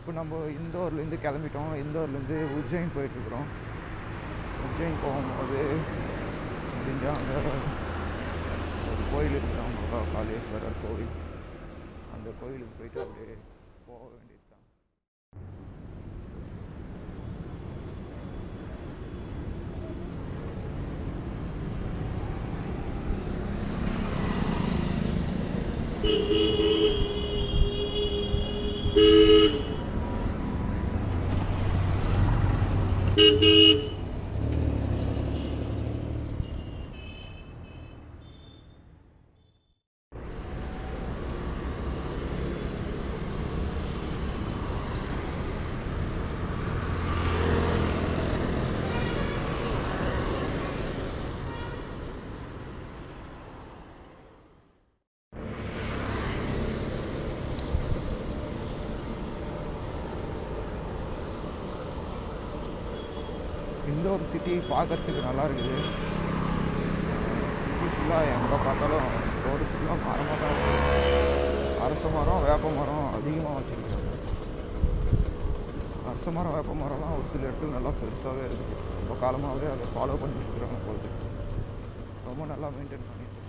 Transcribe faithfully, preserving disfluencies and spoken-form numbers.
இப்போ நம்ம இந்தூர்லேருந்து கிளம்பிட்டோம். இந்தூர்லேருந்து உஜ்ஜைன் போயிட்டுருக்குறோம். உஜ்ஜைன் போகும்போது முடிஞ்சால் அங்கே ஒரு கோயில் இருக்கிறோம், மகாகாளேஸ்வரர் கோவில். அந்த கோயிலுக்கு போயிட்டு அப்படியே போக வேண்டியது தான். இந்தூர் சிட்டி பார்க்கறதுக்கு நல்லா இருக்குது. சிட்டி ஃபுல்லாக எங்கே பார்த்தாலும் ரோடு ஃபுல்லாக மரமாக தான் இருக்குது. அரச மரம், வேப்ப மரம் அதிகமாக வச்சுருக்காங்க. அரச மரம், வேப்ப மரம்லாம் ஒரு சில இடத்துல நல்லா பெருசாகவே இருக்குது. ரொம்ப காலமாகவே அதை ஃபாலோ பண்ணிட்டு இருக்கிறாங்க போகுது. ரொம்ப நல்லா மெயின்டைன் பண்ணிட்டு